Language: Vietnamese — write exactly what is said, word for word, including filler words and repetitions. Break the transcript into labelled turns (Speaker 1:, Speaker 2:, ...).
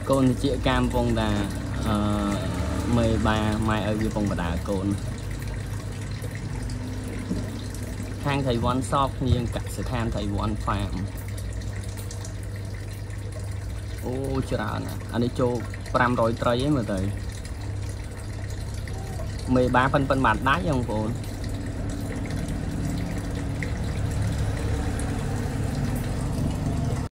Speaker 1: con chị cam vòng đà mười ba mai ở cái vòng đà con thang thầy one shop nhưng cả sẽ than thầy one farm ô chả nè anh đi cho pram rồi trai ấy mà thầy mười ba phân phân mặt đá không cô